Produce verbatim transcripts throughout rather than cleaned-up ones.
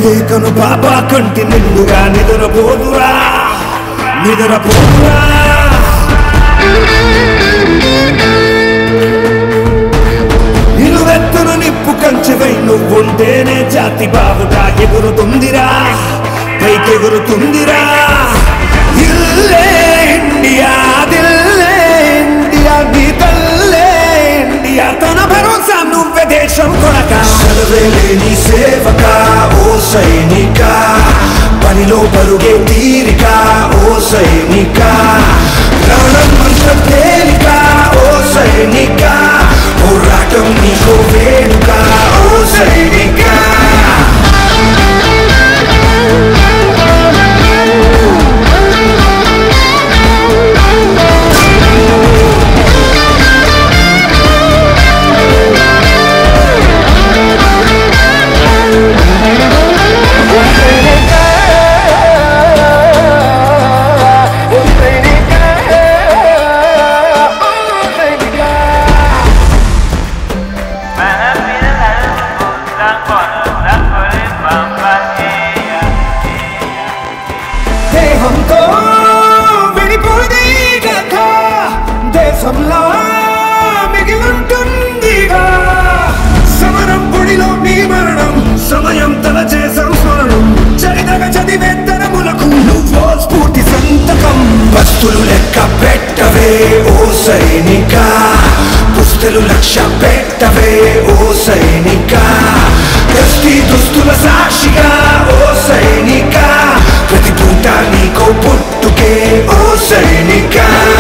కను బాబా కంటి నిండుగా నిద్రపోదురా నిద్రపోదురా నిలువెత్తును నిప్పు కంచెవై నువ్వుంటేనే జాతి బావుగా ఎగురుతుందిరా పైకెగురుతుందిరా ఇల్లే ఇండియా దిల్లే ఇండియా నీ తల్లే ఇండియా తన భరోసా నువ్వే దేశం కొరక చదవేలేని సేవక ఓ సైనిక పనిలో పరుగే తీరిక ఓ సైనిక ప్రాణం మంత్రం తేలిక ఓ సైనిక పోరాటం నీకో వేడుక ఓ సైనిక దేహంతో విడిపోదే కథ దేశంలో మిగిలుంటుందిగా సమరం పొడిలో నీ మరణం సమయం తలచే సంస్మరణం చరితగ చదివే తరములకు నువ్వో స్ఫూర్తి సంతకం వస్తులు లెక్క పెట్టవే ఓ సైనిక పుస్తలు లక్ష్య పెట్టవే ఓ సైనిక దృష్టి దుస్తుల సాక్షిగా ఓ సైనిక ప్రతి పూట నీకో పుట్టుకే ఓ సైనిక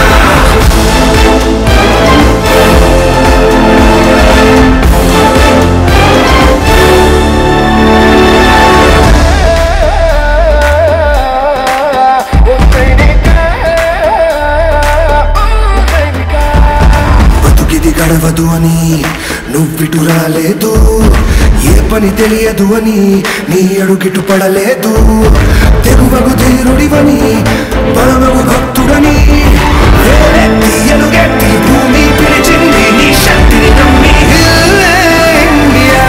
బతుకిది గడవదు అని నువ్విటు రాలేదు ఏ పని తెలియదు అని నీ అడుగిటు పడలేదు తెగువగు ధీరుడివని బలమగు భక్తుడని ఎలుగెత్తి భూమి పిలిచింది నీ శక్తిని నమ్మి ఇండియా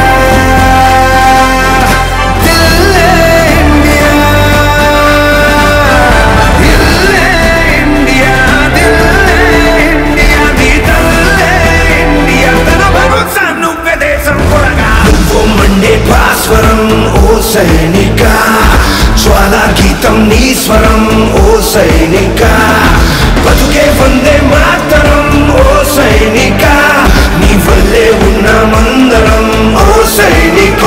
భాస్వరం ఓ సైనిక జ్వాలా గీతం నీ స్వరం ఓ సైనిక బతుకే వందే మాతరం ఓ సైనిక నీ వల్లే ఉన్న మందరం ఓ సైనిక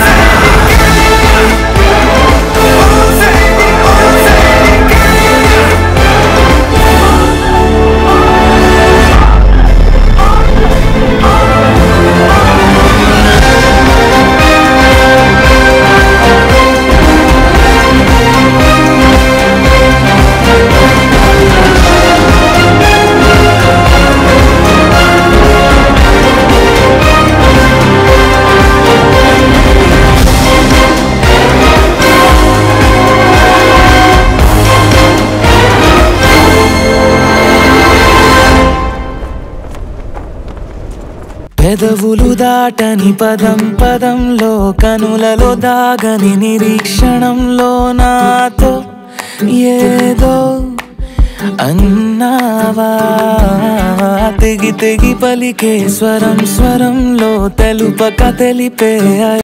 పెదవులు దాటని పదం పదంలో కనులలో దాగని నిరీక్షణంలో నాతో ఏదో అన్నావా తెగి తెగి పలికే స్వరం స్వరంలో తెలుపక తెలిపే